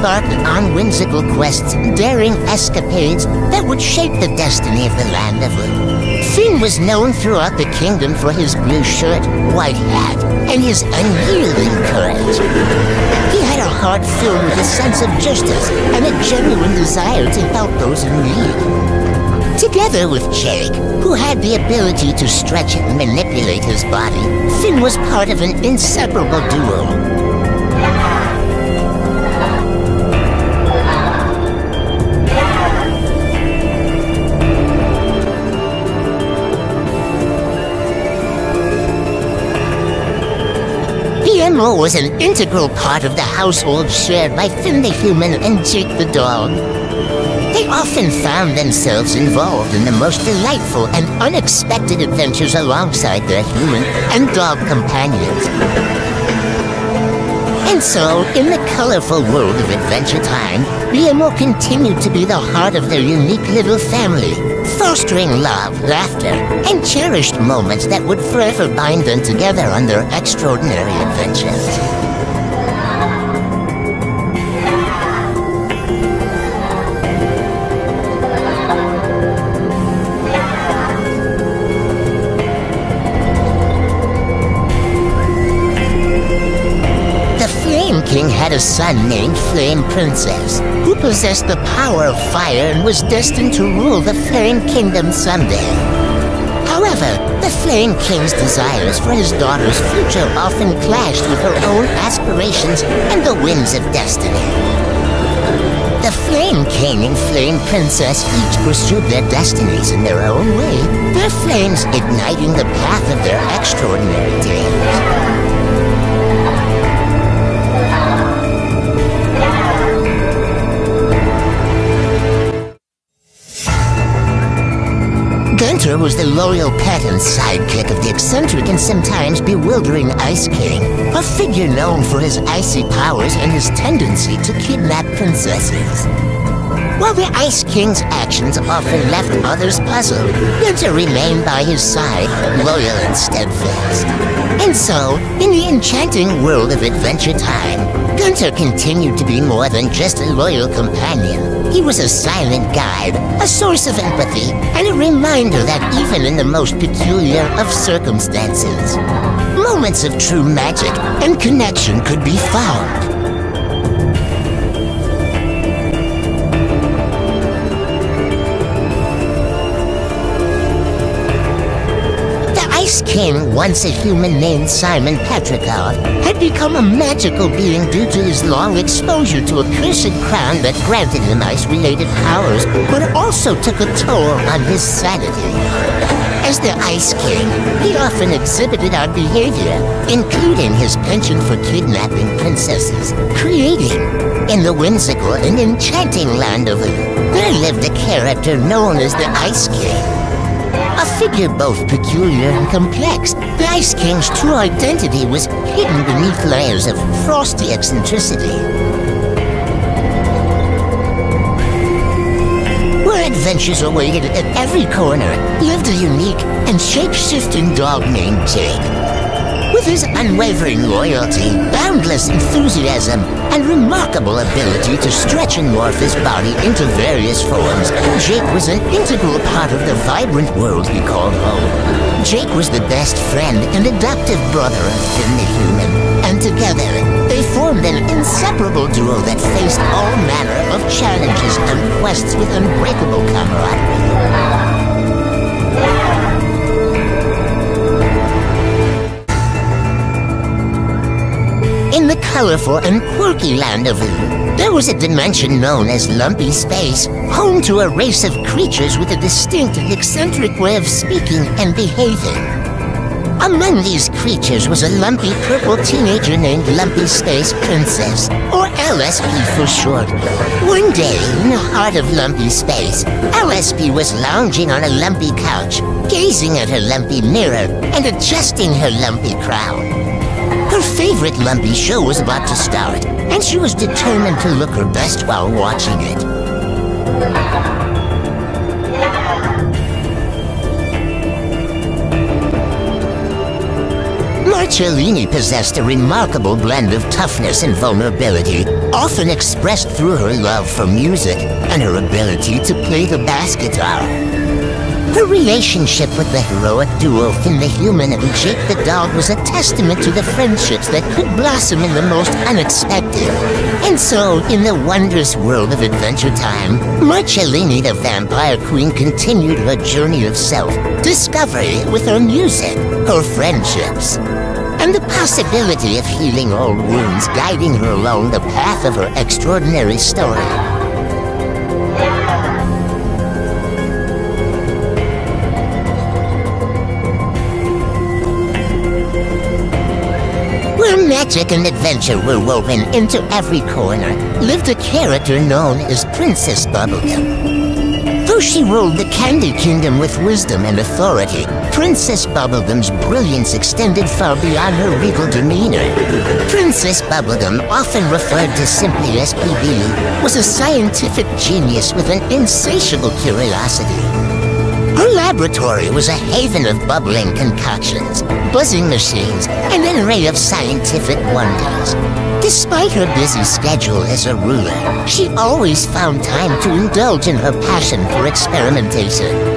embarked on whimsical quests, daring escapades that would shape the destiny of the land of Ood. Finn was known throughout the kingdom for his blue shirt, white hat, and his unyielding courage. He had a heart filled with a sense of justice and a genuine desire to help those in need. Together with Jake, who had the ability to stretch and manipulate his body, Finn was part of an inseparable duo. PMO was an integral part of the household shared by Finn the human and Jake the dog. They often found themselves involved in the most delightful and unexpected adventures alongside their human and dog companions. And so, in the colorful world of Adventure Time, PMO continued to be the heart of their unique little family, fostering love, laughter, and cherished moments that would forever bind them together on their extraordinary adventures. King had a son named Flame Princess, who possessed the power of fire and was destined to rule the Flame Kingdom someday. However, the Flame King's desires for his daughter's future often clashed with her own aspirations and the winds of destiny. The Flame King and Flame Princess each pursued their destinies in their own way, their flames igniting the path of their extraordinary dreams. Gunter was the loyal pet and sidekick of the eccentric and sometimes bewildering Ice King, a figure known for his icy powers and his tendency to kidnap princesses. While the Ice King's actions often left others puzzled, Gunter remained by his side, loyal and steadfast. And so, in the enchanting world of Adventure Time, Gunter continued to be more than just a loyal companion. He was a silent guide, a source of empathy, and a reminder that even in the most peculiar of circumstances, moments of true magic and connection could be found. Ice King, once a human named Simon Petrikov, had become a magical being due to his long exposure to a cursed crown that granted him ice-related powers, but also took a toll on his sanity. As the Ice King, he often exhibited odd behavior, including his penchant for kidnapping princesses, creating, in the whimsical and enchanting land of Ood, there lived a character known as the Ice King. A figure both peculiar and complex, the Ice King's true identity was hidden beneath layers of frosty eccentricity. Where adventures awaited at every corner, lived a unique and shape-shifting dog named Jake. With his unwavering loyalty, boundless enthusiasm, and remarkable ability to stretch and morph his body into various forms, Jake was an integral part of the vibrant world he called home. Jake was the best friend and adoptive brother of Finn the human, and together, they formed an inseparable duo that faced all manner of challenges and quests with unbreakable camaraderie. In the colorful and quirky land of Ood, there was a dimension known as Lumpy Space, home to a race of creatures with a distinct and eccentric way of speaking and behaving. Among these creatures was a lumpy purple teenager named Lumpy Space Princess, or LSP for short. One day, in the heart of Lumpy Space, LSP was lounging on a lumpy couch, gazing at her lumpy mirror and adjusting her lumpy crown. Her favorite lumpy show was about to start, and she was determined to look her best while watching it. Marcellini possessed a remarkable blend of toughness and vulnerability, often expressed through her love for music and her ability to play the bass guitar. Her relationship with the heroic duo Finn the Human and Jake the Dog was a testament to the friendships that could blossom in the most unexpected. And so, in the wondrous world of Adventure Time, Marcellini the Vampire Queen continued her journey of self-discovery with her music, her friendships, and the possibility of healing old wounds guiding her along the path of her extraordinary story. Where magic and adventure were woven into every corner, lived a character known as Princess Bubblegum. Though she ruled the Candy Kingdom with wisdom and authority, Princess Bubblegum's brilliance extended far beyond her regal demeanor. Princess Bubblegum, often referred to simply as PB, was a scientific genius with an insatiable curiosity. Her laboratory was a haven of bubbling concoctions, buzzing machines, and an array of scientific wonders. Despite her busy schedule as a ruler, she always found time to indulge in her passion for experimentation.